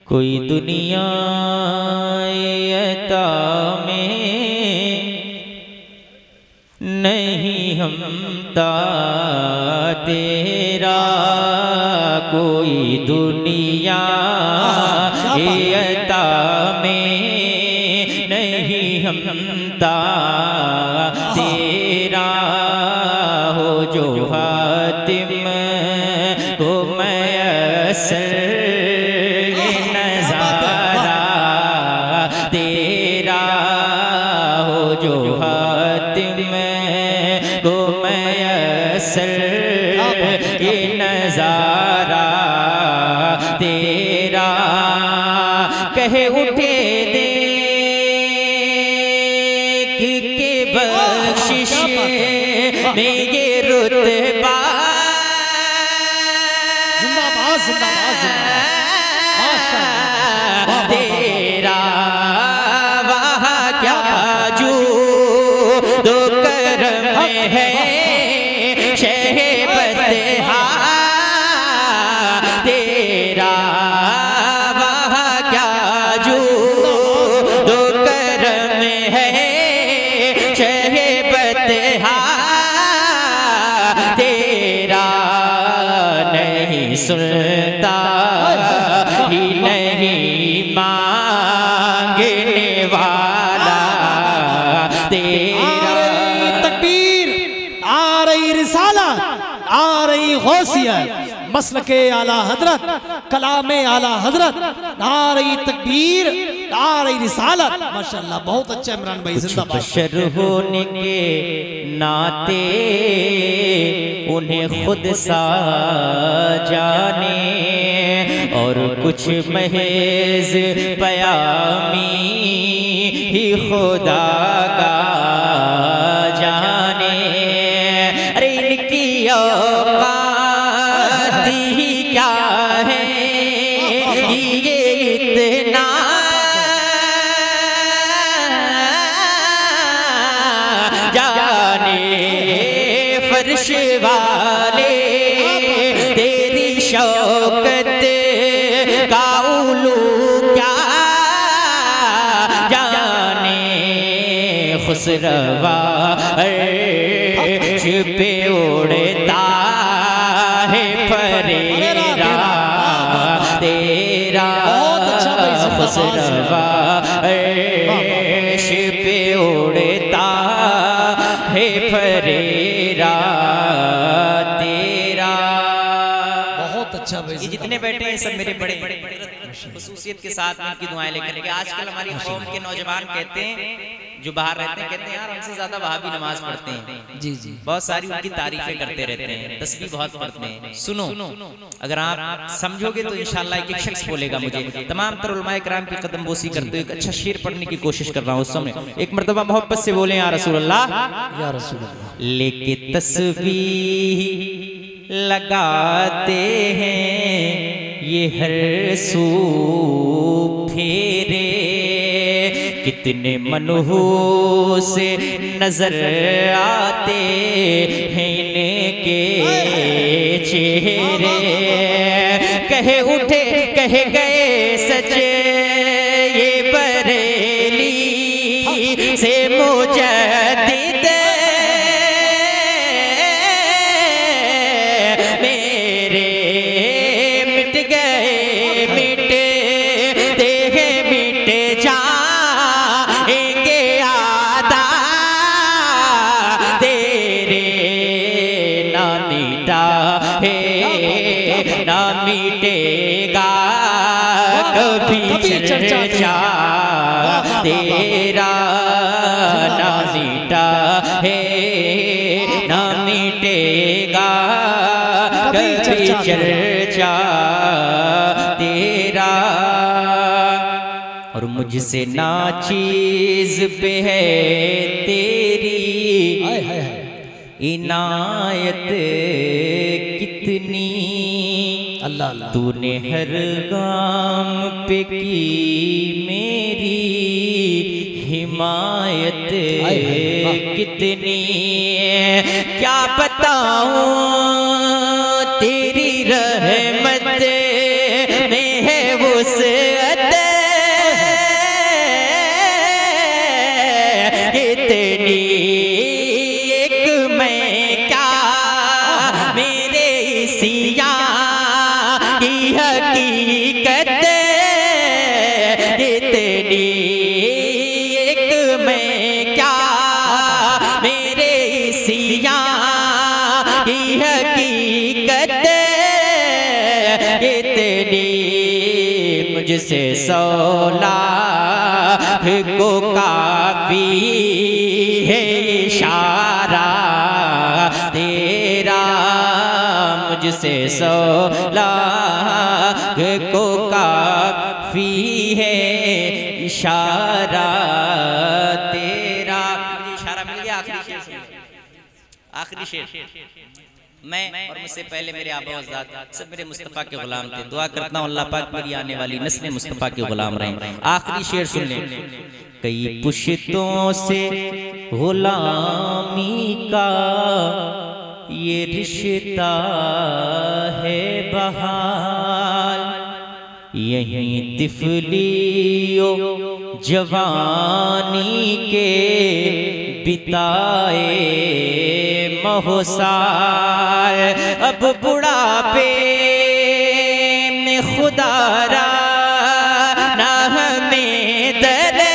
कोई दुनिया अता में नहीं हमता तेरा, कोई दुनिया अता में नहीं हमता तेरा, हो जो हातिम को मैसर नजारा तेरा, हो जो हातिम को मैसर नजारा तेरा, कहे उठे देख के बख्शिश में ये रुतबा, जिंदाबाद जिंदाबाद तेरा वहाँ क्या जो दो करम है शहे बतहा, तेरा वहाँ क्या जो दो करम है शहे बतहा, तेरा नहीं सुनता ही नहीं मांगने वाला तेरा। तकबीर, आ रही रिसालत, आ रही गौसियत, मसलके आला हजरत, कलामे आला हजरत, आ रही तकबीर, आ रही रिसालत। माशाअल्लाह बहुत अच्छा इमरान भाई, जिंदाबाद। बशर होने के नाते उन्हें खुद सा जाने, और कुछ महज पयामी ही खुदा का जाने। अरे इनकी औकात ही क्या है, ये इतना जाने फर्श वाले तेरी शौकत का उलू क्या जाने, खुसरवा अर्श पे उड़ता है फरेरा तेरा, खुसरवा अर्श पे उड़ता है फरेरा तेरा। बहुत अच्छा भाई। ये जितने बैठे हैं सब मेरे बड़े खुसूसियत के साथ इनकी दुआएं लेकर के। आजकल हमारी कौम के नौजवान कहते हैं, जो बाहर रहते हैं, कहते हैं यार हमसे ज्यादा वहाबी नमाज पढ़ते हैं। जी जी, बहुत सारी उनकी तारीफें करते रहते हैं, तस्बीह बहुत पढ़ते हैं। सुनो, अगर आप समझोगे तो इंशाल्लाह एक शख्स बोलेगा मुझे, तमाम तर उलमाए किराम की कदम बोसी करते हुए एक अच्छा शेर पढ़ने की कोशिश कर रहा हूँ उस समय। एक मर्तबा मोहब्बत से बोले या रसूल अल्लाह, या रसूल अल्लाह। लेके तस्बीह लगाते हैं ये हर सू फेरे, कितने मनहूस नजर आते हैं इनके चेहरे, कहे उठे कहे गए सचे ये बरेली से मुजद्दिद मेरे, मिट गए मिटे देहे मिटे जाएंगे आदा तेरे, ना मिटा है ना मिटेगा कभी चर्चा तेरा, ना मिटा है ना मिटेगा कभी चर्चा तेरा, और मुझसे नाचीज पे है तेरी इनायत कितनी, अल्लाह अल्लाह। तूने हर गाम पे की मेरी हिमायत कितनी, क्या बताऊं तेरी रहमत में है वुसअत मुझसे 100 लाख को काफी है इशारा तेरा, मुझसे 100 लाख को काफी है इशारा तेरा। मुझे इशारा मिल गया। आखिरी शेर मैं और मुझसे पहले मेरे आबा अज़दाद सब मेरे मुस्तफ़ा के गुलाम थे। दुआ करता हूँ अल्लाह पाक मेरी आने वाली नस्लें मुस्तफ़ा के गुलाम रहें। आखिरी शेर सुन लें। कई पुश्तों से गुलामी का ये रिश्ता है बहाल, यहीं तिफलियो जवानी के बिताए महोसाल, अब बुढ़ापे में खुदारा ना हमें दरे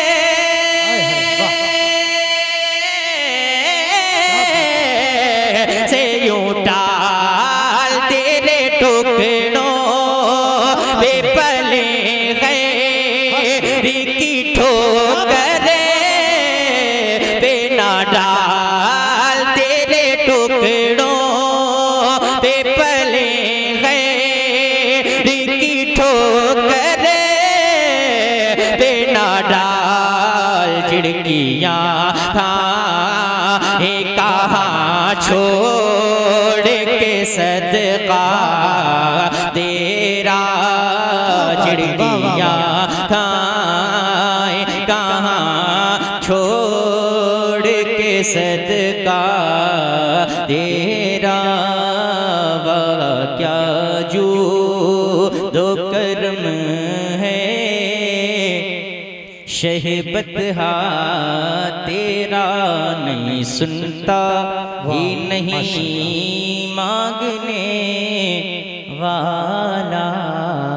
से यूं टाल तेरे टुकड़ों पे पले गए की ठोकरे पे ना डाल तेरे टुकड़ों पे पले गए की ठोकरे पे ना डाल। खिड़कियाँ कहाँ छोड़ के सदका तेरा, चिड़िया कहाँ छोड़ के सदका तेरा, वाह क्या जो दो कर्म है शहबत तेरा, नहीं सुनता ही नहीं मांगने वाला।